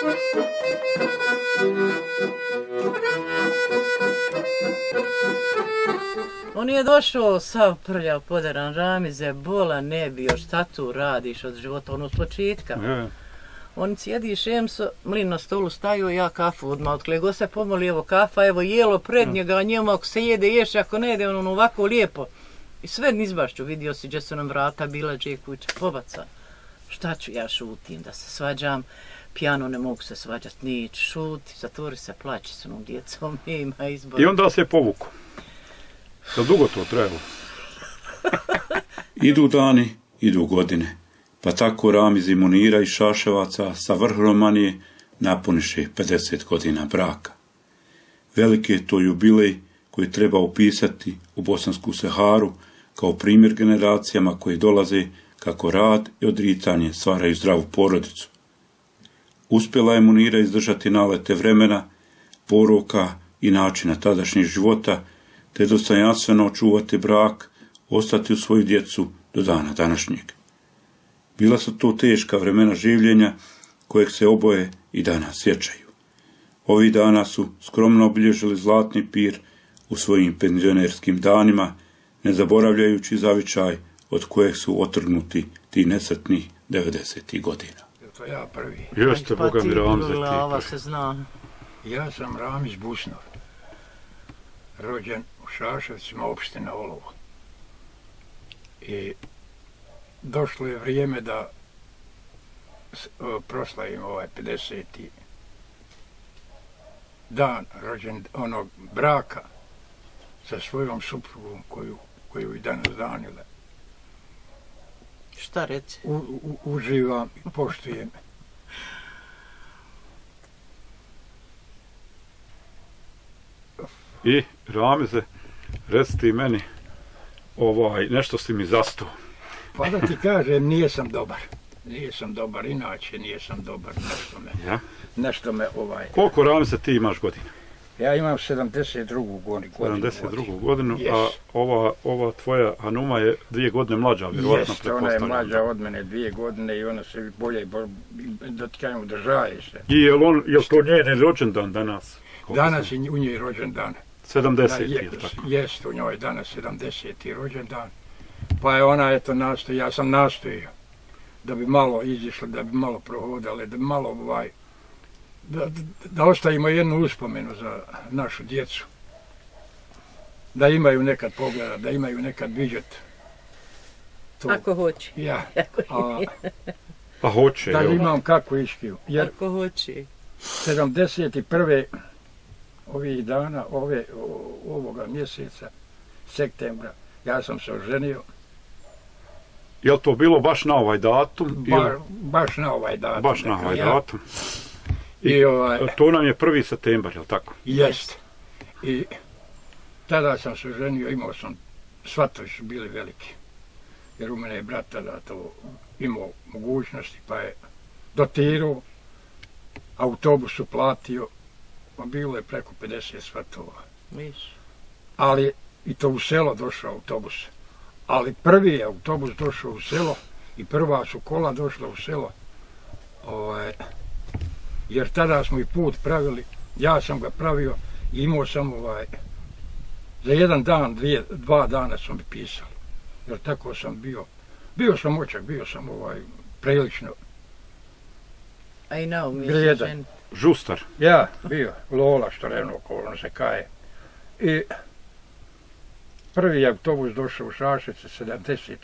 On je došao sav prljav, poderan, Ramize, bola ne bi, još šta tu radiš od života, ono s početka. On sjedi šemso, mlin na stolu staju, ja kafu odmah otklego se pomoli, evo kafa, evo jelo pred njega, njemu ako se jede ješ, ako ne jede, on ovako lijepo. I sve nizbašću, vidio si gdje su nam vrata bila, gdje je kuća, pobaca. Šta ću ja šutim, da se svađam, pijano ne mogu se svađat, nić, šuti, zatvori se, plaći s onom djecom, ima izbor. I onda se povuku. Da dugo to trebalo? Idu dani, idu godine, pa tako Ramiz i Munira iz Šaševaca sa vrh Romanije napuniše 50 godina braka. Veliki je to jubilej koji treba upisati u Bosansku Saharu kao primjer generacijama koji dolaze kako rad i odricanje stvaraju zdravu porodicu. Uspjela je Munira izdržati nalete vremena, poroka i načina tadašnjeg života, te dostojanstveno očuvati brak, ostati u svoju djecu do dana današnjeg. Bila su to teška vremena življenja kojeg se oboje i danas sjećaju. Ovih dana su skromno obilježili zlatni pir u svojim penzionerskim danima, ne zaboravljajući zavičaj od kojeg su otrgnuti ti nesretnih 90. godina. To ja prvi. Jeste, Boga mi Ramize, se zna. Ja sam Ramiz Busnov, rođen u Šaševcima, opština Olovo. I došlo je vrijeme da proslavim ovaj 50. dan rođen onog braka sa svojom suprugom koju i danas danile. Šta reći? Uživam i poštujem. I, Ramize, reci ti meni, nešto si mi zastao. Pa da ti kažem, nisam dobar, inače nisam dobar, nešto me Koliko, Ramize, ti imaš godina? Ja imam 72. godinu. 72. godinu, a ova tvoja Hanuma je 2 godine mlađa, vjerovatno pretpostavljam. Jeste, ona je mlađa od mene 2 godine i ona se bolje, da ti kažem, održaje se. I je to njen rođendan danas? Danas je u njoj rođendan. 70. je tako? Jeste, u njoj danas 70. rođendan. Pa je ona, eto, ja sam nastojio da bi malo izišli, da bi malo prohodali, da bi malo da ostavimo jednu uspomenu za našu djecu. Da imaju nekad pogleda, da imaju nekad vidjeti. Ako hoće. Ja. Pa hoće. Da imam kakvu iškiju. Ako hoće. 71. ovih dana, ovoga mjeseca, septembra, ja sam se oženio. Je li to bilo baš na ovaj datum? Baš na ovaj datum. Baš na ovaj datum. To nam je 1. septembar, je li tako? Jest. I tada sam se oženio, imao sam, svatovi su bili veliki. Jer u mene je brat tada to imao mogućnosti, pa je dotirao, autobus uplatio, pa bilo je preko 50 svatova. Ali i to u selo došao autobus. Ali prvi je autobus došao u selo i prva su kola došla u selo. Jer tada smo i put pravili, ja sam ga pravio i imao sam za 1 dan, 2 dana su mi pisali. Jer tako sam bio sam očak, bio sam prilično grijedan. Žustar. Ja, bio, Lola, što revno, ono se kaje. I prvi autobus došao u Šaševce, 71.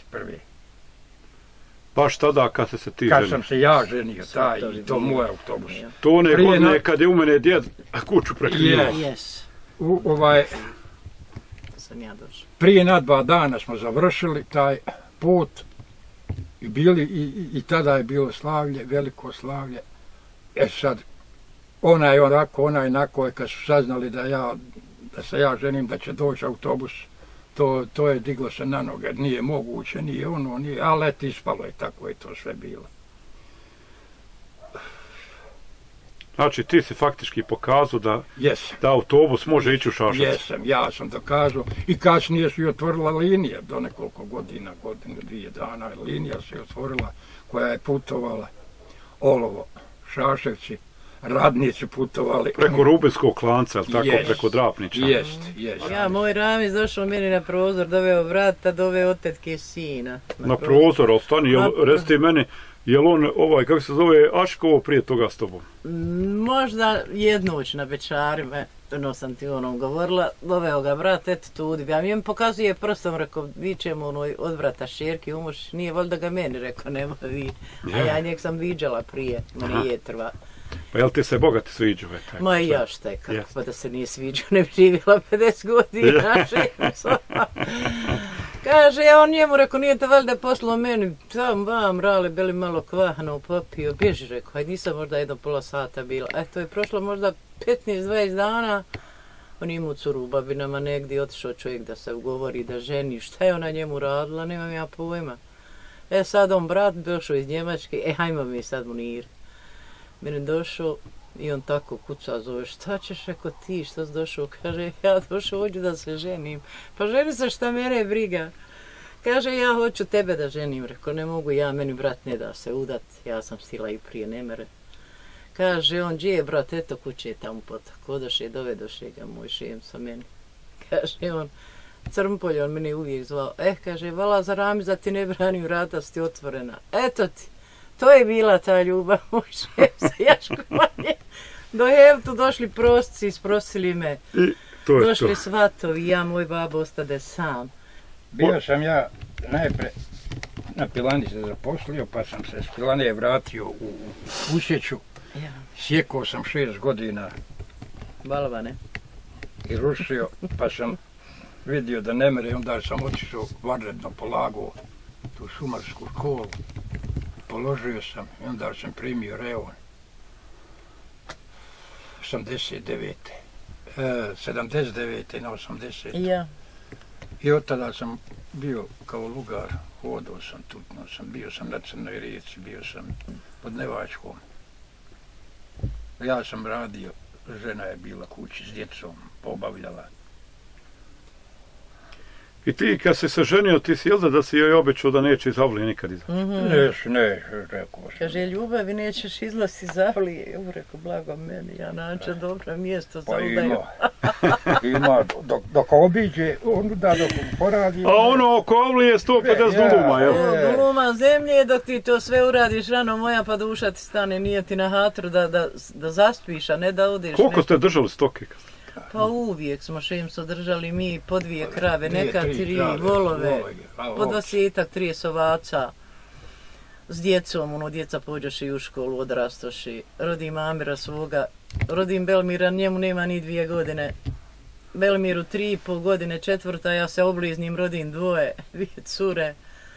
Baš tada kad se ti ženio? Kad sam se ja ženio, i to moj autobus. To one godine kad je u mene djed kuću prekrinuo. Jes. Prije na 2 dana smo završili taj put i tada je bilo slavlje, veliko slavlje. Sad, onaj onako, onaj onako, kad su saznali da se ja ženim, da će doći autobus, to je diglo se na noge, nije moguće, nije ono, nije, ali eto ispalo je, tako je to sve bilo. Znači ti si faktički pokazao da autobus može ići u Šaševac. Jesam, ja sam dokazao i kasnije su i otvorila linija, do nekoliko godinu, 2 dana, linija se otvorila koja je putovala Olovo, Šaševci, radnici putovali. Preko Rubinskog klanca, ali tako, Jest. preko Drapnića. Jest. Ja, moj Ramiz došao meni na prozor, doveo brata, doveo otetke sina. Na prozor, ostani, resti meni, jel on kako se zove, Aškovo prije toga s tobom? Možda jednoć na Bečarima, ono sam ti onom govorila, doveo ga brat, eto tudi. Ja mi pokazuje prstom, rekao, vičemo onoj od brata šerki, umoš, nije valjda ga meni, rekao, nema vi. A ja njeg sam viđala prije, meni jetrva. Pa jel ti se bogati sviđu? Ma i ja šta je, kako pa da se nije sviđao, ne bi živjela 50 godina. Kaže, ja on njemu rekao, nije te valjda poslao meni, tam vam rale, bili malo kvahno popio, bježi, rekao, hajde nisam možda jedno pola sata bila. To je prošlo možda 15-20 dana, on imao curu u Babinama negdje, otišao čovjek da se ugovori, da ženi, šta je ona njemu radila, nemam ja pojma. Sad on brat došao iz Njemačke, hajmo mi sad Munir. Meni došao i on tako kuca, zove, šta ćeš, rekao ti, šta si došao? Kaže, ja došao, hoću da se ženim. Pa ženi se, šta mene briga. Kaže, ja hoću tebe da ženim. Rekao, ne mogu ja, meni brat ne da se udat, ja sam stila i prije, ne mere. Kaže, on, gdje je brat, eto kuće je tamo potak, odoše, dovedoše ga moj šem sa meni. Kaže on, Crmpolje, on mene uvijek zvao, kaže, vala za Ramiza ti ne branim, vrata si ti otvorena. Eto ti. To je bila ta ljubav, moj šef sa Jaškovanje. Do Hevtu došli prosci, isprosili me. Došli svatovi, ja, moj babo ostade sam. Bio sam ja najpre na pilani se zaposlio, pa sam se s pilane vratio u Usjeću. Sjekao sam 6 godina. Balvane. I rušio, pa sam vidio da ne mere, onda sam otišao vanredno polagao tu šumarsku školu. Položio sam i onda sam primio reon 79. na 80. Ja. I od tada sam bio kao lugar, hodao sam tutno, bio sam na Crnoj rijeci, bio sam pod Nevačkom. Ja sam radio, žena je bila kući s djecom, obavljala. I ti kad si se ženio, ti si jel da si joj obećao da neće iz Avlije nikad izaći? Ne, rekao sam. Kaže, ljubavi nećeš izlaziti iz Avlije. Rekao, blago meni, ja nađem dobro mjesto za udaju. Ima, dok obiđe, onda dok poradi. A ono oko Avlije 150 duluma, jel? Duluma zemlje, dok ti to sve uradiš, rano moja, pa duša ti stane, nije ti na hatru da zaspiš, a ne da odeš. Koliko ste držali stoke? Pa uvijek smo šemso držali mi po 2 krave, neka 3 volove, po 20-ak 30 ovaca. S djecom, djeca pođoše i u školu, odrastoše. Rodim Amira svoga, rodim Belmira, njemu nema ni 2 godine. Belmiru 3,5 godine, 4, ja se obliznim, rodim 2 cure.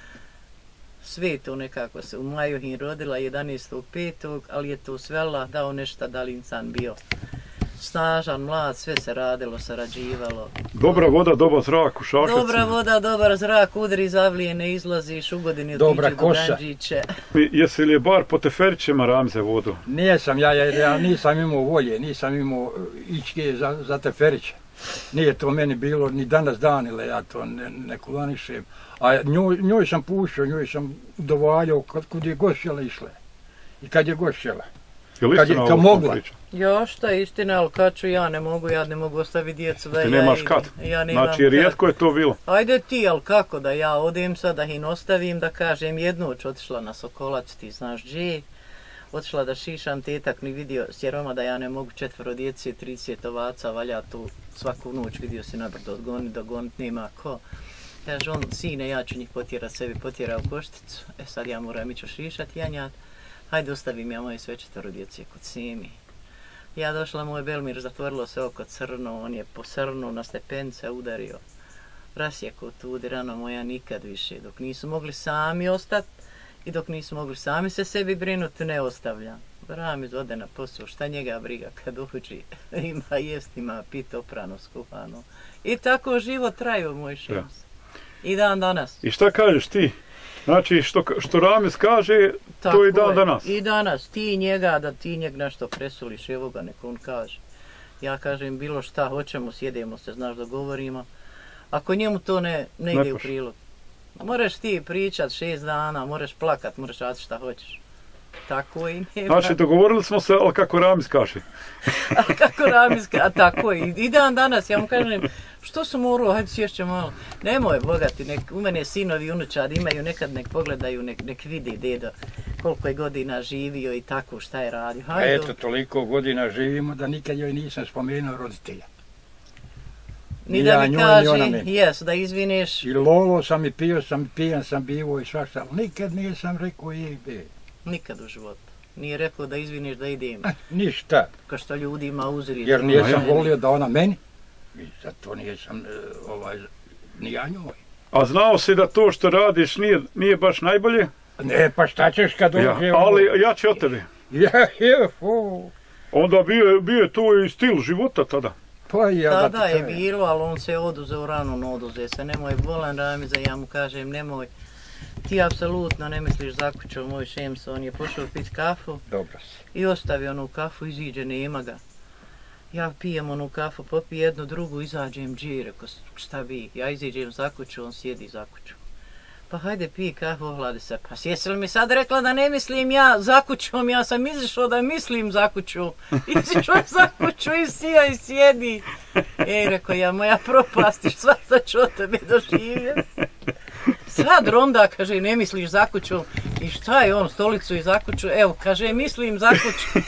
Sve to nekako se u maju hin rodila, 11.5. ali je to sve Allah dao nešto da li insan bio. Snažan, mlad, sve se radilo, sarađivalo. Dobra voda, dobar zrak u Šašacima. Dobra voda, dobar zrak, udri iz Avlije, ne izlaziš, u godini otiđu do Ganđiće. Jesi li je bar po Teferićima Ramze vodu? Nisam, ja nisam imao volje, nisam imao ičke za Teferiće. Nije to meni bilo ni danas danile, ja to ne kulanišem. A njoj sam pušao, njoj sam dovaljao kad je gošćela išle. I kad je gošćela. Kad mogla. Jo, šta je istina, ali kad ću ja ne mogu ostaviti djecu da ja idem. Ti nemaš kad? Znači, rijetko je to bilo. Ajde ti, ali kako da ja odem sad, da ih ostavim, da kažem, jednoć otišla na Sokolac, ti znaš gdje, otišla da šišam, tetak ni vidio s Jeroma da ja ne mogu 4 djece, 30 ovaca, valja tu svaku noć, vidio si nabrdo odgonit, dogonit, nema ko. Kaže on, sine, ja ću njih potjerat, sebi potjera u košticu, sad ja moram ići šišat, janjat. Hajde ostavim ja moje sve 4 djece kod Simi. Ja došla, moj Belmir, zatvorilo se oko crno, on je posrnuo na stepence, udario. Rasjekao tudi, rano moja nikad više. Dok nisu mogli sami ostati i dok nisu mogli sami se sebi brinuti, ne ostavljam. Ramiz ode na posao, šta njega briga kad uđi, ima jest, ima pit, oprano, skuhano. I tako život traju, moj šems. I dan danas. I šta kažeš ti? Znači, što Ramiz kaže, to i dan danas. I danas, ti njega, da ti njeg nešto presuliš, evo ga, neko on kaže. Ja kažem, bilo šta, hoćemo, sjedemo se, znaš, dogovorimo. Ako njemu to ne ide u prilog. Moraš ti pričat 6 dana, moraš plakat, moraš raditi šta hoćeš. tako i nema. Znači, dogovorili smo se, ali kako Ramiz kaže. A kako Ramiz, a tako i dan danas, ja mu kažem, što su morao, hajde sješće malo. Nemoj, bogati, u mene sinovi i unučadi imaju, nekad nek pogledaju, nek vidi dedo koliko je godina živio i tako šta je radio. A eto, toliko godina živimo da nikad joj nisam spomenuo roditelja. Ni da mi kaže, jes, da izvineš. I lolo sam i pio sam, pijan sam bivo i svašta, ali nikad nisam rekao jebe. Nikad u životu. Nije rekao da izvineš da idem. Ništa. Kao što ljudima uzri. Jer nisam volio da ona meni. I zato nisam, ni ja njoj. A znao si da to što radiš nije baš najbolje? Ne, pa šta ćeš kad dođe... Ali ja ću od tebe. Fu. Onda bio je to i stil života tada. Pa ja tada je bilo, ali on se oduzeo rano, oduze se. Nemoj bolan Ramiza, ja mu kažem, nemoj. Ti apsolutno ne misliš zakućao moj Šemso, on je pošao pit kafu. Dobro si. I ostavio onu kafu, iziđe, nema ga. Ja pijem onu kafu, popij jednu, drugu, izađem džir, reko šta bi, ja iziđem za kuću, on sjedi za kuću. Pa hajde pij kafu, ohladi se. Pa jesi li mi sad rekla da ne mislim ja za kućom, ja sam izišao da mislim za kuću. Izišao za kuću i sija i sjedi. Reko ja, moja propastiš, svašta ću od tebe doživjeti. Sad ronda, kaže, ne misliš za kuću. I šta je on, stolicu i za kuću? Evo, kaže, mislim za kuću.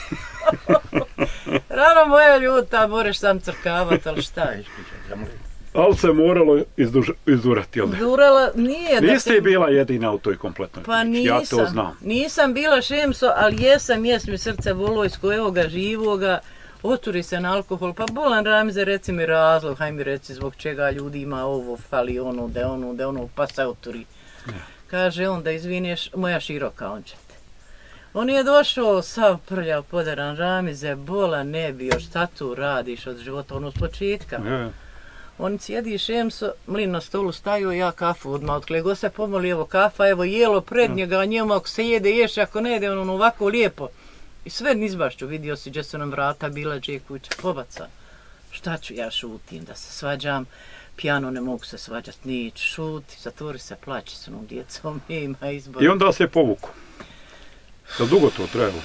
Rano moja ljuta, moreš sam crkavat, ali šta je? Ali se moralo izdurati, jel? Izdurala, nije. Niste bila jedina u toj kompletnoj pa priči, ja to znam. Nisam bila Šemso, ali jes mi srce volojsko, evo ga živoga, oturi se na alkohol, pa bolan Ramize, reci mi razlog, haj mi reci zbog čega ljudi ima ovo, fali ono, da ono, pa se oturi. Ja. Kaže on da izvineš, moja široka ončete. On je došao sav prljav, poderan Ramize, bolan ne bio, šta tu radiš od života, ono s početka. Ja. On sjedi Šemso, mlin na stolu staju, ja kafu odmah otklego se pomoli, evo kafa, evo jelo pred njega, njemu ako se jede, ješ, ako ne jede, on ovako lijepo. I sve nizbašću, vidio si gdje su nam vrata bila, gdje je kuća, pobaca. Šta ću ja šutim, da se svađam, pijano ne mogu se svađat, nić, šuti, zatvori se, plaći s onom djecom, ima izbor. I onda se povuku. Da dugo to trebalo?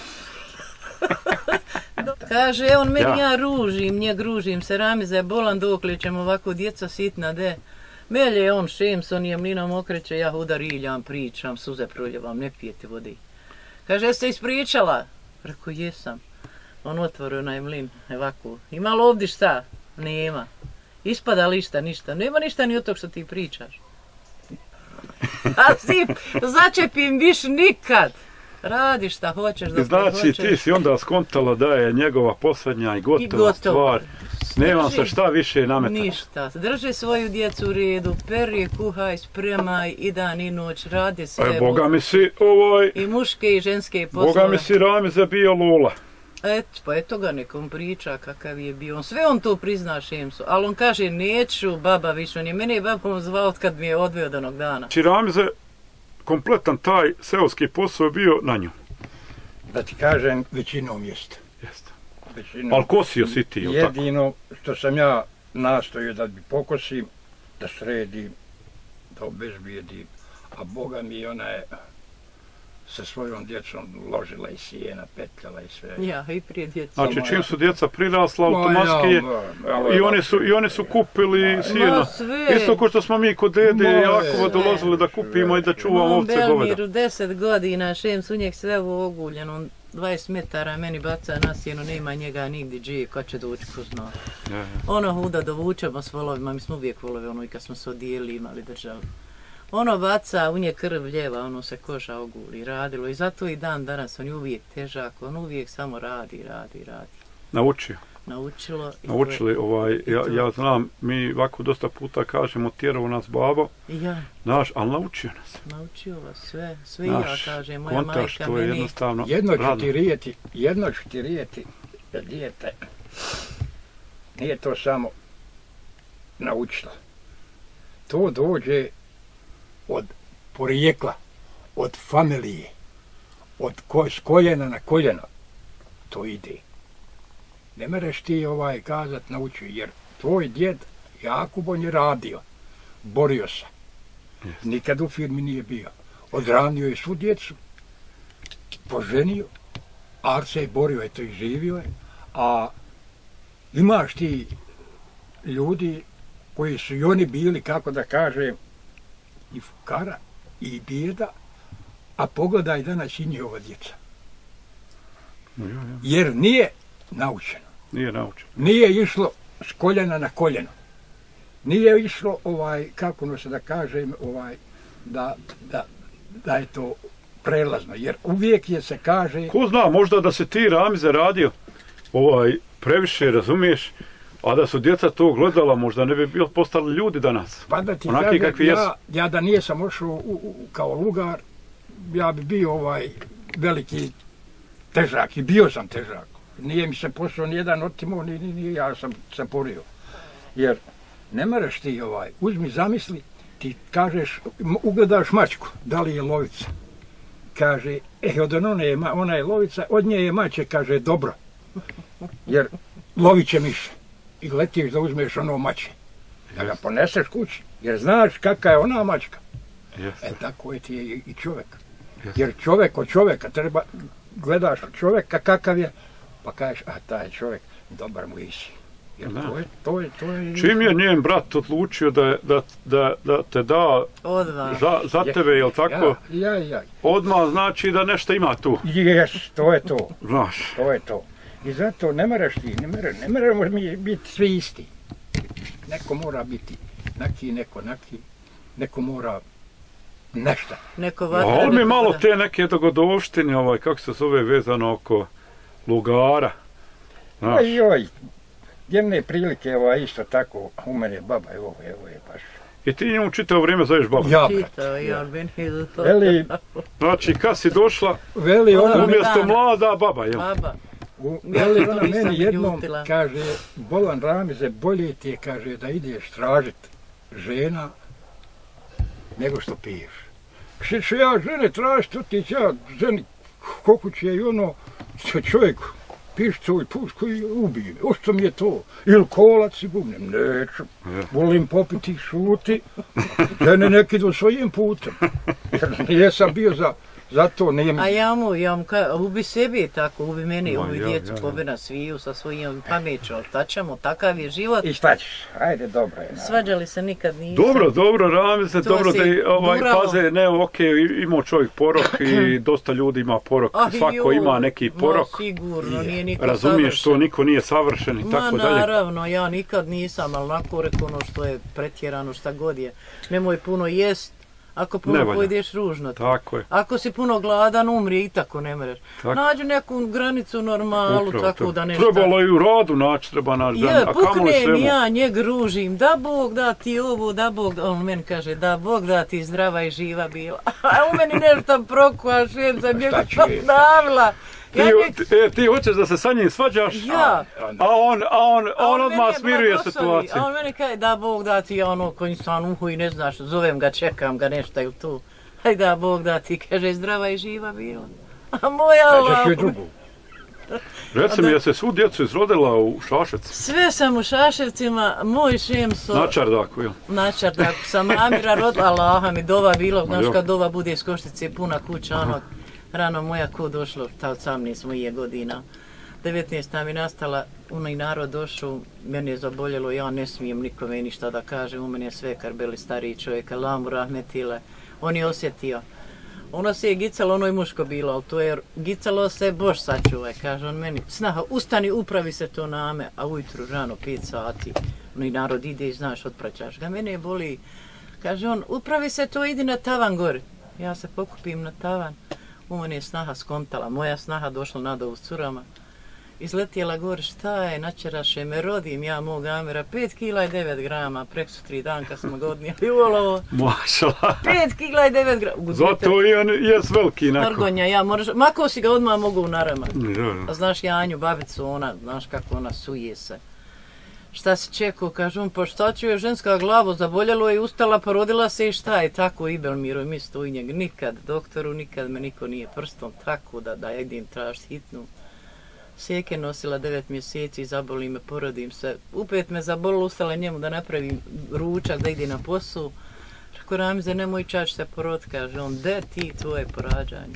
Kaže, on meni ja gružim se, Ramiza je bolan, dokle ćemo ovako djeca sitna, de. Melje on Šemson je mlinom okreće, ja udariljam, pričam, suze proljevam, ne pijete vode. Kaže, jeste ispričala? Rekao, jesam. On otvorio onaj mlin, ovako. Ima li ovdje šta? Nema. Ispada li ništa? Nema ništa ni od tog što ti pričaš. A si začepim viš nikad. Radi šta hoćeš dok znači, hoćeš. ti si onda skontala da je njegova posljednja i gotova stvar. Nemam se šta više nametati. Ništa. Drži svoju djecu u redu, peri, kuhaj, spremaj i dan i noć, radi sve. Boga mi si i muške i ženske poslove. Boga mi si Ramiza bio lula. Pa eto ga nekom priča kakav je bio. Sve on to prizna Šemsu, ali on kaže neću baba više. On je mene babom zvao kad mi je odveo od onog dana. Či Ramize, kompletan taj seoski posao je bio na nju. Da ti kažem, većinom jeste. Jeste. Ali kosio si ti, jel tako? Jedino što sam ja nastojio da bi pokosim, da sredim, da obezbijedim, a Boga mi ona je sa svojom djecom ložila i sijena, petljala i sve. Ja, i prije djeca. Znači, čim su djeca prirasla, automatski je, i oni su kupili sijena. Isto ko što smo mi kod dede i Jakova dolazili da kupimo i da čuvamo ovce goveda. Belmiru 10 godina, Šems u njeg sve ovo oguljeno, 20 metara meni baca na sjenu, nema njega nigdje džije, kad će doći ko zna. Ono huda dovučemo s volovima, mi smo uvijek volove, ono i kad smo se odijeli imali držali. Ono baca, u nje krv ljeva, ono se koža oguli, radilo i zato i dan danas on je uvijek težak, on uvijek samo radi. Naučio. Naučili, ja znam, mi ovako dosta puta kažemo tjerao nas babo, ali naučio nas. Naučio vas sve ja kažem, moja majka to je jednostavno jedno ću ti rijeti, dijete, nije to samo naučila, to dođe od porijekla, od familije, s koljena na koljeno, to ide. Ne mereš ti kazat naučio, jer tvoj djed Jakub on je radio, borio se. Nikad u firmi nije bio. Odranio je svu djecu poženio, Arce je borio, eto i živio je, a imaš ti ljudi koji su i oni bili, kako da kažem, i fukara, i bijeda, a pogledaj danas i njihova djeca. Jer nije naučeno. Nije išlo s koljena na koljeno. Nije išlo, kako se da kažem, da je to prelazno. Jer uvijek je se kaže... Ko zna, možda da se ti, Ramize, radio previše, razumiješ, a da su djeca to gledala, možda ne bi postali ljudi danas. Pa da ti kažem, ja da nisam ošao kao lugar, ja bi bio veliki težak i bio sam težak. Nije mi se posao nijedan otimao, ni ja sam se porio. Jer ne moraš ti uzmi, zamisli, ti kažeš, ugledaš mačku, da li je lovica. Kaže, od ona je lovica, od nje je mače, kaže, dobro. Jer lovit će miše. I letiš da uzmeš ono mače. Da ga poneseš kući. Jer znaš kakva je ona mačka. Tako je ti i čovjek. Jer čovjek od čovjeka treba, gledaš čovjeka kakav je, pa kažeš, a taj čovjek, dobar mu isi. Jer to je... Čim je njen brat odlučio da te da za tebe, jel tako? Ja. Odmah znači da nešto ima tu. Jes, to je to. Znaš. To je to. I zato ne moraš ti, ne moramo mi biti svi isti. Neko mora biti naki, neko mora nešto. Ali mi malo te neke dogodovštine, kako se zove, vezano oko lugara. Joj, jedne prilike, isto tako, u mene baba, evo je baš. I ti njemu čitao vrijeme zoveš baba? Ja, Veli, znači, kad si došla, umjesto mlada baba, jel? Baba. Veli ona meni jednom, kaže, bolan Ramize, bolje ti je, kaže, da ideš tražit žena nego što piješ. Što ja žene tražit, to ti će ja ženi kokuće i ono, čovjek pišcu i pušku i ubije. Ošto mi je to? Ili kolac i bubnem? Neću. Volim popiti i šuti. Žene nek idu svojim putem. Jer nisam bio za to. A ja mu ubi sebi tako, ubi meni, ubi djecu, pobjena sviju sa svojim pameću. Šta ćemo, takav je život. I šta ćeš? Ajde, dobro je. Svađali se nikad nisam. Dobro, Ramize, dobro da paze, ne, imao čovjek porok i dosta ljudi ima porok. Svako ima neki porok. Sigurno, nije niko savršen. Razumiješ to, niko nije savršen i tako dalje. Naravno, ja nikad nisam, ali onako rekao ono što je pretjerano, šta god je. Nemoj puno jest. Ako puno pojedeš, ružno. Tako je. Ako si puno gladan, umri i tako ne mreš. Nađi neku granicu normalu, tako da nešto... Trebalo i u radu naći, treba naći. Puknem ja, njeg ružim, da Bog da ti ovo, da Bog... On meni kaže, da Bog da ti zdrava i živa bila. A u meni nešto prokva, šem sam njega davila. Ti hoćeš da se sa njim svađaš, a on odmah smiruje situaciju. A on meni kaže, da Bog da ti koji sam uhu i ne znaš, zovem ga, čekam ga, nešto je tu. Aj da Bog da ti, kaže, zdrava i živa bila. A moja lava. Reci mi, je se svu djecu izrodila u Šaševcu? Sve sam u Šaševcima, moj šemso... Na Čardaku, jel? Na Čardaku sam Amira rodila, Allaha mi dova bilo, znaš kad dova bude iz Koštice, puna kuća, rano moja ko došlo, ta od 18 mojih godina. 19. mi nastala, onaj narod došao, meni je zaboljelo, ja ne smijem nikome ništa da kažem, u mene je sve karbeli stariji čovjek, Allahu rahmetile, on je osjetio. Ono se je gicalo, ono je muško bilo, ali to je gicalo se, Bož sačuvaj, kaže on meni, snaha, ustani, upravi se to name, a ujutru rano 5 sati, onaj narod ide i znaš, otpraćaš ga, mene boli, kaže on, upravi se to, idi na tavan gori, ja se pokupim na tavan. U mene je snaha skontala, moja snaha došla nadovu s curama. Izletjela gore, šta je, načeraše me, rodim ja mog Amira, 5 kila i 9 grama, prek su 3 dan kad smo ga odnijeli u olovo. Mašala. 5 kila i 9 grama. Zato i on jes veliki neko. Argonja, ja moraš, mako si ga odmah mogu u narama. A znaš Janju, babicu, ona, znaš kako ona suje se. Šta si čekao, kaže on, pa šta ću je ženska glavo, zaboljelo je, ustala, porodila se i šta je, tako i Belmiro i mi stoji njeg, nikad, doktoru, nikad me niko nije prstom, tako da ja idem tražiti hitnu. Sjeke nosila 9 mjeseci, zaboli me, porodim se, upet me zabolilo, ustala njemu da napravim ručak, da ide na posao. Rekao, Ramize, nemoj čač se porod, kaže on, de ti tvoje porađanje.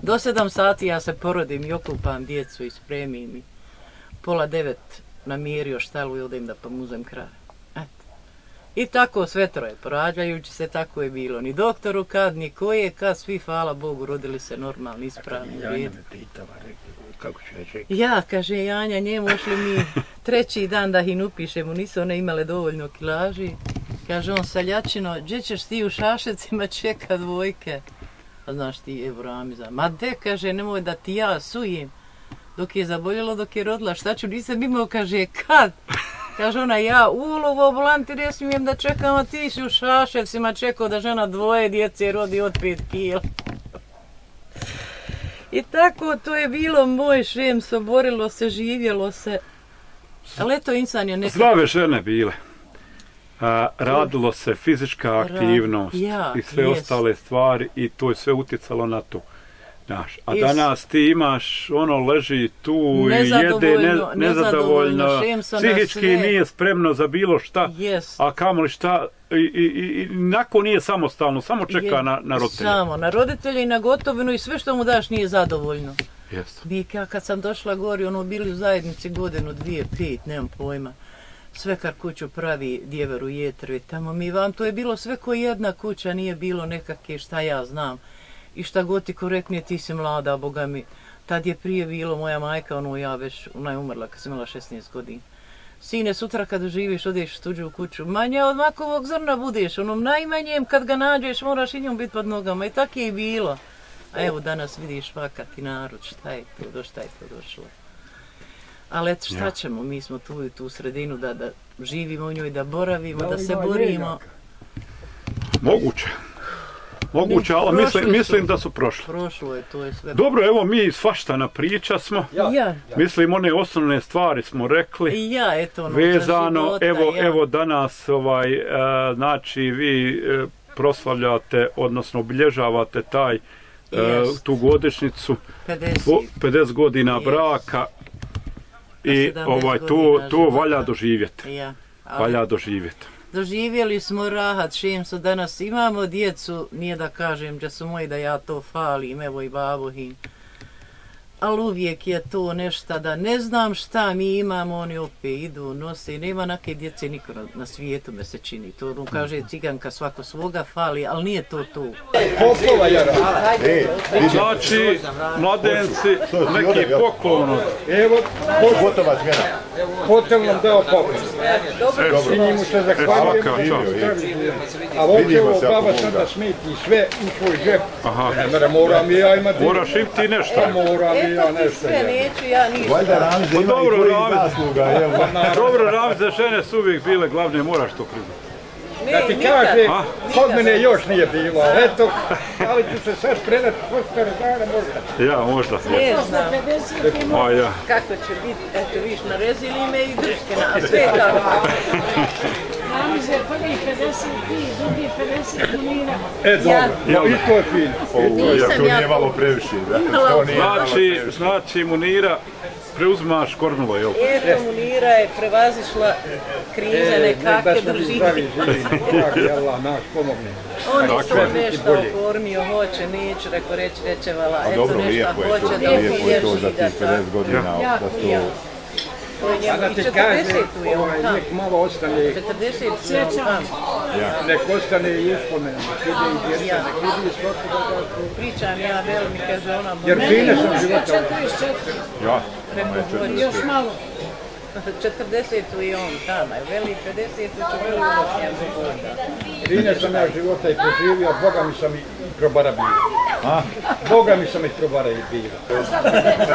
Do 7 sati ja se porodim i okupam djecu i spremim i 8:30 namirio štalu i odem da pomuzem krave. I tako sve troje, porađajući se, tako je bilo. Ni doktoru kad, ni koje kad, svi, hvala Bogu, rodili se normalni, ispravni. Janja me pitala, kako ću ja čekati? Ja, kaže Janja, njemu šli mi 3. dan da ih upišemo, nisu one imale dovoljno kilaži. Kaže on, seljačino, gdje ćeš ti u Šašecima čekat dvojke? A znaš ti, evo Ramiza, ma de, kaže, nemoj da ti ja sujem. Dok je zaboljelo, dok je rodila, šta ću, nisam imao, kaže, kad? Kaže ona, ja u ulovu ambulanti ne smijem da čekam, a ti si u Šaševcima čekao da žena 2 djece rodi od 5 kila. I tako to je bilo moj Šemso, borilo se, živjelo se. Ali eto, insan je nekako... Zdrave žene bile. Radilo se, fizička aktivnost i sve ostale stvari i to je sve utjecalo na to. A danas ti imaš, ono leži tu i jede nezadovoljno, psihički nije spremno za bilo šta, a kamoli šta, i nakon nije samostalno, samo čeka na roditelje. Samo, na roditelje i na gotovinu i sve što mu daš nije zadovoljno. Ja kad sam došla gori, ono bili u zajednici godinu, 2, 5, nemam pojma. Svekar kuću pravi djeveru jetrvi, tamo mi vam, to je bilo sve ko jedna kuća, nije bilo nekakve šta ja znam. I šta god ti korektnije, ti si mlada, boga mi. Tad je prije bilo moja majka, ja već, ona je umrla kad sam imala 16 godina. Sine, sutra kad živiš, odeš u tuđu kuću, manje od makovog zrna budeš, onom najmanjem kad ga nađeš, moraš i njom biti pod nogama. I tako je i bilo. A evo danas vidiš vakati narod, šta je to došlo. Ali eto, šta ćemo, mi smo tu i tu sredinu da živimo u njoj, da boravimo, da se borimo. Moguće, ali mislim da su prošli. Prošlo je, to je sve. Dobro, evo mi svašta na priča smo. Mislim, one osnovne stvari smo rekli. Vezano, evo danas, znači vi proslavljate, odnosno obilježavate tu godišnjicu, 50 godina braka i to valja doživjeti. Valja doživjeti. Doživjeli smo rahat, Šemso, danas imamo djecu, nije da kažem da su moji da ja to falim, evo i babohin. Ali uvijek je to nešto da ne znam šta mi imamo, oni opet idu, nose i nema neke djece niko na svijetu me se čini. To kaže ciganka svako svoga fali, ali nije to to. Znači, mladenci, neki poklon. Evo, gotova smjena. Hotel nam dao poklon. I njemu se zahvaljujemo. A ovo baba sada smeti sve u svoj džep. Moram i ja imati. Moraš im ti nešto. Moram i ja nešto. Sve neću ja ništa. Valjda Ramize ima i kojih zasluga. Dobro, Ramize, žene su uvijek bile glavne, moraš to priznati. Da ti kaže, kod mene još nije bilo, eto, ali ću se sad predati postare dana možda. Ja, možda. Ne znam. Kako će biti, eto viš, narezili me i drške na sve tako. Ramize, prvi 50 ti, drugi 50 Munira. Dobro, i to je fino. Iako nije malo previše, da? Znači, Munira, preuzmaš kormilo, jel? Eto, Munira je prevazišla krize nekakve držine. Naš pomogne. On je sve nešto oformio, hoće, neću, reće vala, eto nešto hoće da je to za tih 50 godina. A da ti kaže, nek malo ostane, 40 je on tamo. Nek ostane i uspomena, nek vidi i djeca, nek vidi i svaku da pričam ja, veli mi kaže ona... Jer fine sam života. 44. Još malo. 40 je on tamo, veli 50 će veli ulošnja voda. Fine sam ja života i preživio, Boga mi sam i probara bio. Boga mi sam i probara i bio. Još 5.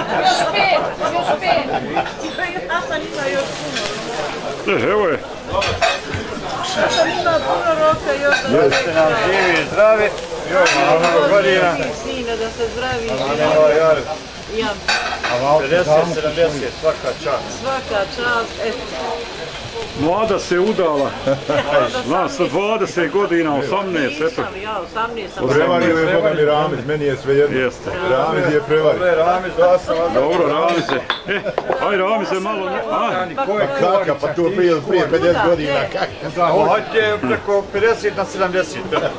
Ja sam ima još puno. Evo je. Ja sam ima puno roka još da... Još ste nam živi i zdravi. Još mnogo godina. Sine, da se zdravi i živi. Ja. 50, 70, svaka čast. Svaka čast, eto. Mlada se udala. Znaš, sa 20 godina, 18, eto. Ja, 18. Prevario je Boga mi Ramiz, meni je sve jedno. Jeste. Ramiz je prevario. Dobro, Ramize. Aj, Ramize, malo... Kaka, pa to prije 50 godina, kaka. Hoće preko 50 na 70.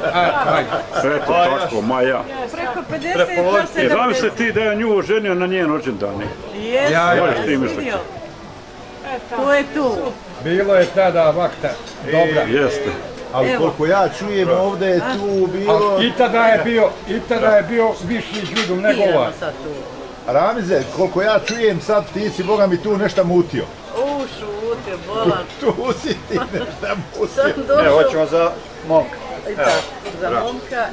Eto tako, Maja. Preko 50 na 70. Znam se ti da je nju oženio na njen rođendan. Jeste. To je tu. Bilo je tada vakta dobra. Jeste. Ali koliko ja čujem ovdje je tu bilo... I tada je bio viši džudum nego ovaj. Ramize, koliko ja čujem sad ti si Boga mi tu nešto mutio. Šutio, bolan. Tu si ti nešto mutio. Evo, hoćemo za momka. Za momka,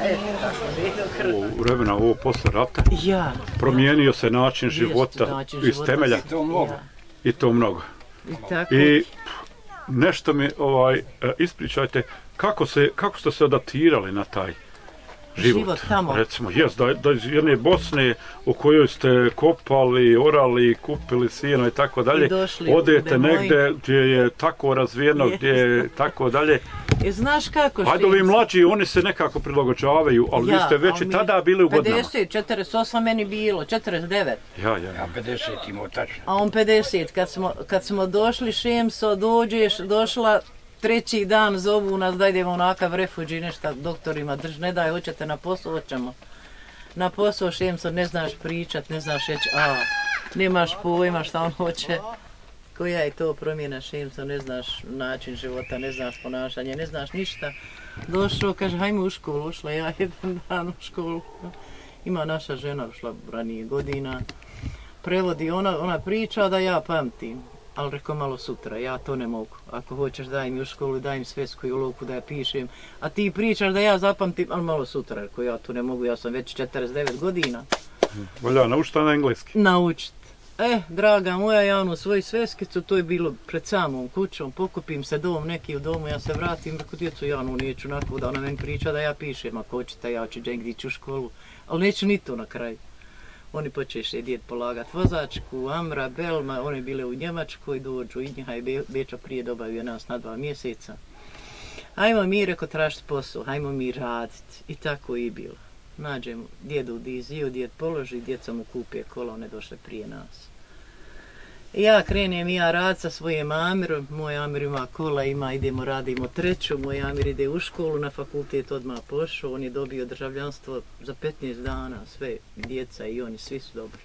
tako. U vremena ovo posle rata promijenio se način života iz temelja. I to mnogo. I nešto mi ispričajte, kako ste se adaptirali na taj život tamo? Recimo, da iz jedne Bosne u kojoj ste kopali, orali, kupili sijeno i tako dalje, odete negdje gdje je tako razvijeno, gdje je tako dalje. Znaš kako što... Hajde, ovi mlađi, oni se nekako prilagođavaju, ali vi ste već i tada bili u godinama. 50, 48 meni bilo, 49. Ja 50 imao tačno. A on 50, kad smo došli Šemso, došla treći dan, zovu nas da idemo onakav refuđi, nešto doktorima drž, ne daj, hoćete na posao, hoćemo. Na posao Šemso, ne znaš pričat, ne znaš reći nemaš pojma šta on hoće. Koja je to promjena Šemso, ne znaš način života, ne znaš ponašanje, ne znaš ništa. Došao, kaže, hajmo u školu, ušla ja jedan dan u školu. Ima naša žena, ušla ranije godina. Prevodi, ona priča da ja pamtim. Ali rekao malo sutra, ja to ne mogu. Ako hoćeš daj mi u školu, daj mi svesku i olovku da ja pišem. A ti pričaš da ja zapamtim, ali malo sutra. Rekao ja to ne mogu, ja sam već 49 godina. Volja, naučite na engleski? Naučiti. Draga moja, ja onu svoju sveskicu, to je bilo pred samom kućom, pokupim se dom, neki u domu, ja se vratim, rekao djecu, ja neću onako da ona meni priča da ja pišem, ako hoćete, ja ću negdje ići u školu, ali neću ni to na kraju. Oni počeše djed polagat vozačku, Amra, Belma, oni bile u Njemačkoj, dođu i njiha je Beča prije dobavio nas na 2 mjeseca. Hajmo mi, rekao, tražiti posao, hajmo mi raditi, i tako i bilo. Nađem djedu u diziju, djed položi, djeca mu kupije kola, one došle prije nas. Ja krenem rad sa svojim Amirom, moj Amir ima kola, idemo, radimo treću, moj Amir ide u školu, na fakultet odmah pošao, on je dobio državljanstvo za 15 dana, sve djeca i oni, svi su dobri.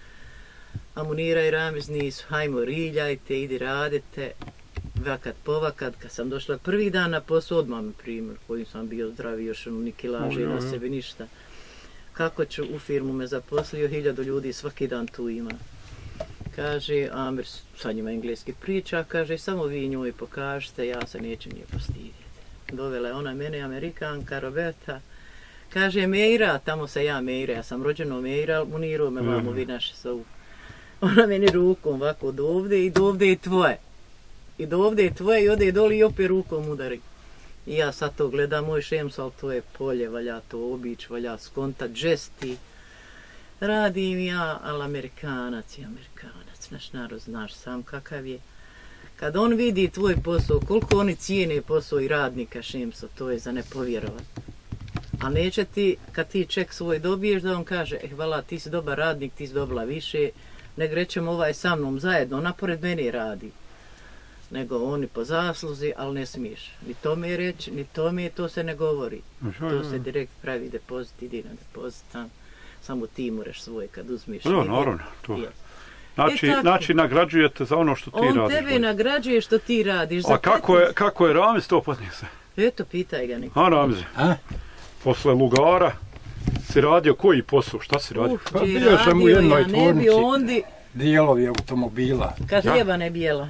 A Munira i Ramiz nisu, hajmo riljajte, idi radite, vakat povakat, kad sam došla prvi dan na posao, odmah me primjer, kojim sam bio zdravi, još ni kilaže na sebi, ništa. Kako ću, u firmu me zaposlio, 1000 ljudi svaki dan tu ima. Kaže, Amir sa njima engleski priča, kaže, samo vi njoj pokažite, ja se nećem nje postidjeti. Dovela je ona mene, Amerikanka, Roberta. Kaže, Meira, tamo se ja Meira, ja sam rođeno Meira, Muniru me vamo, vi naši zovu. Ona meni rukom ovako do ovdje i do ovdje je tvoje. I do ovdje je tvoje i ode doli i opet rukom udari. I ja sad to gledam, moj Šemso, ali to je polje, valja to obić, valja skontat, džesti. Radim ja, ali Amerikanac je Amerikanac, naš narod, znaš sam kakav je. Kad on vidi tvoj posao, koliko oni cijene posao i radnika, Šemso, to je za ne povjerovat. A neće ti, kad ti ček svoj dobiješ, da on kaže, hvala, ti si dobar radnik, ti si dobila više, nego rećemo ovaj sa mnom zajedno, ona pored mene radi. Nego oni po zasluzi, ali ne smiješ. Ni tome reći, ni tome, to se ne govori. To se direkt pravi depozit, ide na depozit tam. Samo ti moraš svoje kad uzmiš. Naravno, to. Znači, nagrađujete za ono što ti radiš. On tebe nagrađuje što ti radiš. A kako je Ramiz to podnese? Eto, pitaj ga neko. A Ramize, posle Lugara si radio koji posao, šta si radio? Bio sam u jednoj tvornici, dijelovi automobila. Kad hljeba ne bijela.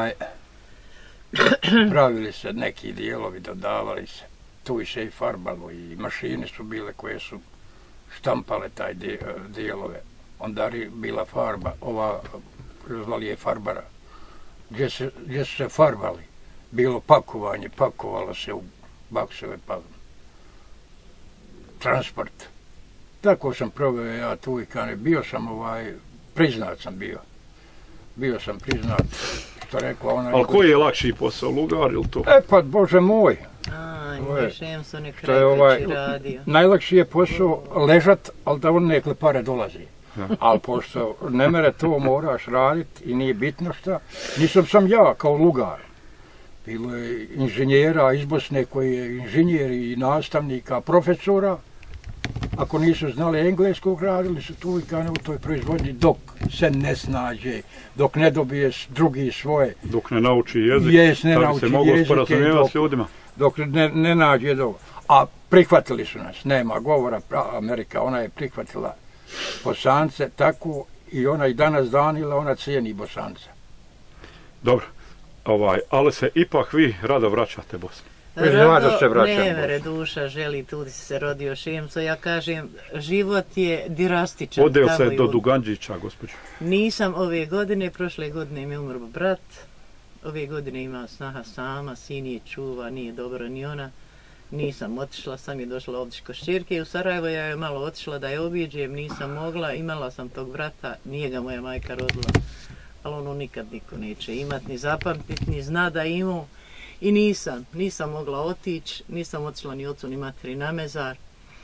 Pravili se neki dijelovi, dodavali se. Tu i se i farbalo i mašine su bile koje su štampale taj dijelove. Onda je bila farba, ova zvali je farbara. Gdje su se farbali, bilo pakovanje, pakovalo se u baksove, pa transport. Tako sam proveo ja tu i kane. Bio sam priznat sam bio. Bio sam priznat što rekla ona. Ali koji je lakši posao, lugar ili to? Pa, Bože moj. Moj Šemso ne kraj radio. Najlakši je posao ležat, ali da on nekle pare dolazi. Ali pošto ne mere to moraš raditi i nije bitno šta, nisam sam ja kao lugar. Bilo je inženjera iz Bosne koji je inženjer i nastavnika, profesora. Ako nisu znali engleskog, radili su tu i u toj proizvodnji dok se ne snađe, dok ne dobije drugi svoje. Dok ne nauči jezik, da bi se mogu sporazumijevati s ljudima. Dok ne nađe dobro. A prihvatili su nas, nema govora, Amerika, ona je prihvatila Bosance, tako i ona i danas danila, ona cijeni Bosance. Dobro, ali se ipak vi rado vraćate Bosni. Rado, nevere duša želi, tu se rodio Šemso, ja kažem, život je dirastičan. Odeo se do Duganđića, gospođo. Nisam ove godine, prošle godine mi umro brat, ove godine ima snaha sama, sin je čuva, nije dobro ni ona. Nisam otišla, sam je došla ovdje kod šćerke u Sarajevo, ja je malo otišla da je obiđem, nisam mogla, imala sam tog brata, nije ga moja majka rodila, ali ono nikad niko neće imat, ni zapamtit, ni zna da imao. I nisam mogla otići, nisam otišla ni ocu ni materi na mezar.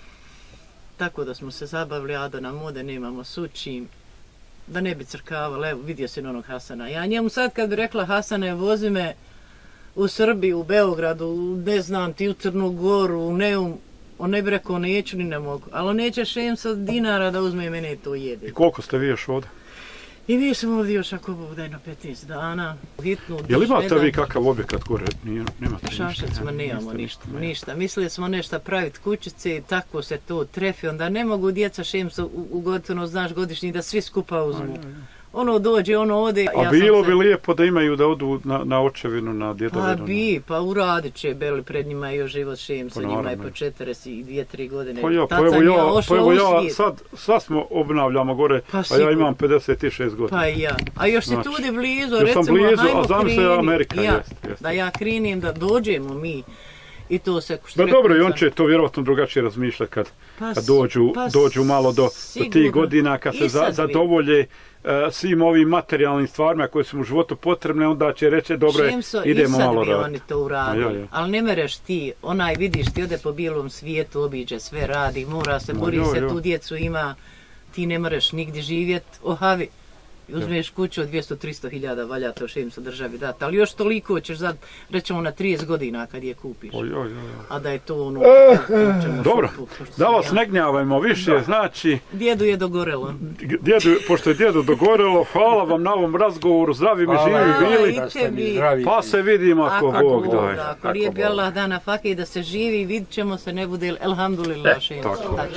Tako da smo se zabavili, a da nam ode nemamo sučim, da ne bi crkavali, evo vidio si onog Hasana. Ja njemu sad kad bi rekla Hasane vozi me u Srbiju, u Beogradu, ne znam ti u Crnu Goru, u Neum, on ne bi rekao neću ni ne mogu, ali on neće Šemso dinara da uzme i mene to jede. I koliko ste vi još ovdje? I mi smo ovdje još ako Bog da je na 15 dana. Je li imate vi kakav objekat gore? Nemate Šašecima nemamo ništa. Mislili smo nešto praviti kućice i tako se to trefi. Onda ne mogu djeca Šemso u godinu, znaš, godišnji da svi skupa uzmu. Ono dođe, ono ode. A bilo bi lijepo da imaju da odu na očevinu, na djedovinu? Pa uradit će, beli pred njima još život Šemso, njima je po 42-3 godine. Pa evo ja, sad smo obnavljamo gore, a ja imam 56 godina. Pa i ja. A još si tudi blizu, recimo, hajmo krinim. Da ja krinim, da dođemo mi. I to se... Da dobro, i on će to vjerovatno drugačije razmišljati kad dođu malo do tih godina, kad se zadovolje svim ovim materijalnim stvarima koje su mu u životu potrebne, onda će reći dobro, idemo malo raditi. Šemso, i sad bi oni to uradili, ali ne mereš ti, vidiš ti ode po bijelom svijetu, obiđe, sve radi, mora se, bori se, tu djecu ima, ti ne mereš nigdje živjeti, ohavi. Uzmeš kuću od 200-300 hiljada, valja to Šemso državi dati, ali još toliko ćeš za, rećemo, na 30 godina kad je kupiš. A da je to ono... Dobro, da vas ne gnjavajmo više, znači... Djedu je dogorelo. Pošto je djedu dogorelo, hvala vam na ovom razgovoru, zdravi mi živi bili, pa se vidimo ako Bog daje. Ako lijepi Allah da na fakir da se živi, vidit ćemo se, ne bude, elhamdulillah Šemso.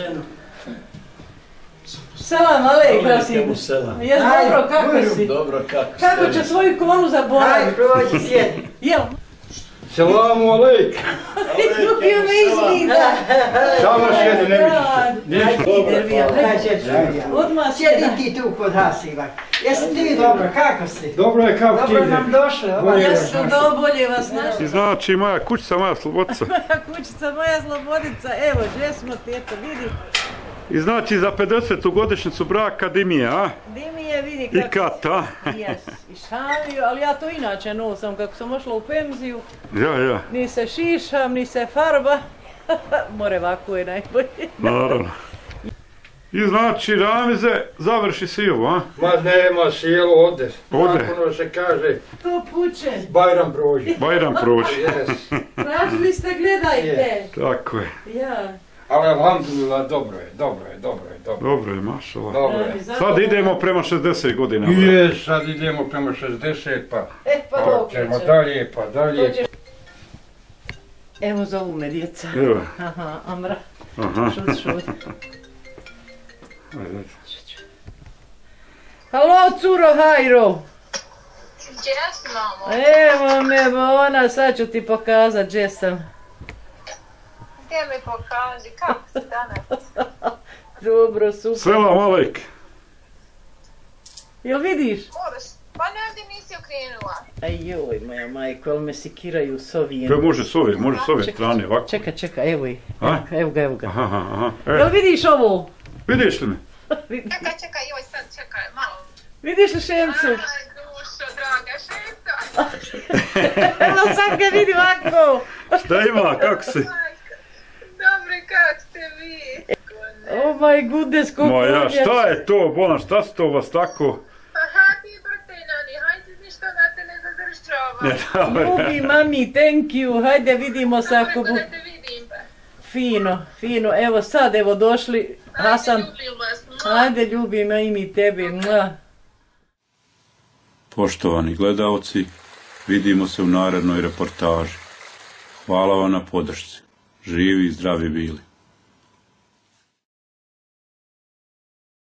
Selam, alej, Krasinu. Jes dobro, kako si? Dobro, kako ste? Kako će svoju konu zaboraviti? Aj, prođi, sjedi. Jel? Selamu alejk. Ljubio me izgleda. Samo sjedi, ne biću se. Odmah sjedi ti tu kod Hasiva. Jesi ti dobro, kako si? Dobro je, kako ti? Dobro nam došli. Jesu bolje vas našli. I znači moja kućica, moja slobodica. Moja kućica, moja slobodica. Evo, gdje smo ti, eto, vidi. I znači za 50. godišnjicu braka Dimije, a? Dimije, vidi kako... I Kata. Jes, i Šamiju, ali ja to inače nosam, kako sam ošla u penziju. Ja. Ni se šišam, ni se farba. More ovako je najbolje. Naravno. I znači, Ramize, završi silu, a? Ma nema silu, ode. Nakon se kaže... To puče. Bajram prođe. Bajram prođe. Tražili ste, gledajte. Tako je. Ja. Ali alhamdulillah, dobro je. Dobro je, mašala. Sad idemo prema 60 godina. Sad idemo prema 60, pa ćemo dalje. Evo zovu me djeca. Evo. Aha, Amra. Šut. Halo, curo, hajro. Gdje si, mamo? Evo me, ona, sad ću ti pokazat gdje sam. Gdje mi pokaži, kako si danas? Dobro, super. Selam alejk. Jel vidiš? Pa nevdje nisi okrenula. Ajoj, moja majko, ali me sikiraju sovijem. To može s ove strane, ovako. Čekaj, evo ga. Aha. Jel vidiš ovo? Vidiš li me? Čekaj, joj sad, čekaj, malo. Vidiš li Šemsu? Aj, dušo, draga Šemsa. Evo sad ga vidim ovako. Šta ima, kako si? Dobro, kako ste vi? Oh my goodness, koliko Moja, šta je to, bolan, šta su to vas tako? Aha, ti brtenjani, hajde ništa da te ne zadržava. Ljubi, mami, thank you, hajde vidimo se ako bu... Dobro, da te vidim pa. Fino, fino, evo sad, evo došli, Hasan. Ajde, ljubim vas. Ajde, ljubim, a i mi tebi. Poštovani gledaoci, vidimo se u narednoj reportaži. Hvala vam na podršci. Živi i zdravi bili.